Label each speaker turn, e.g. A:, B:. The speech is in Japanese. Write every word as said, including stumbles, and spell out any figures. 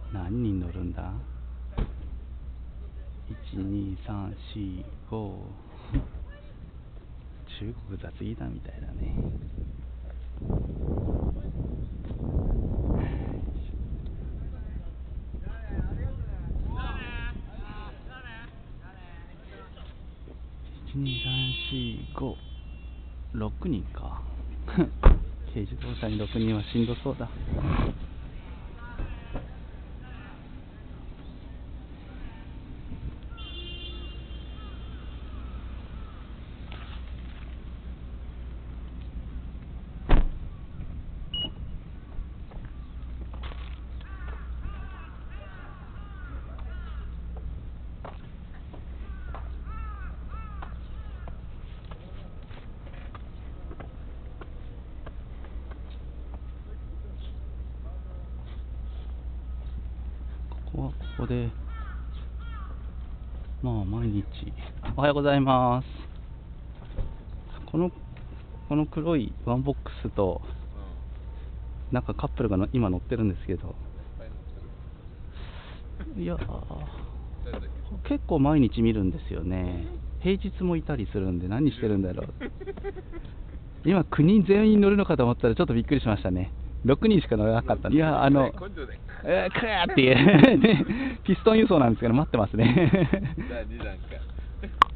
A: 何人乗るんだ？ いち、に、さん、よん、ご 中国雑技団みたいだね。いち、に、さん、よん、ご、ろくにんか。軽自動車にろくにんはしんどそうだ。ここはここで、まあ毎日、おはようございます。このこの黒いワンボックスと、なんかカップルがの今乗ってるんですけど、いや結構毎日見るんですよね。平日もいたりするんで、何してるんだろう。今きゅうにん全員乗るのかと思ったらちょっとびっくりしましたね。ろくにんしか乗らなかったんで。いや、あの、えー、クーっていう、ね、ピストン輸送なんですけど、待ってますね。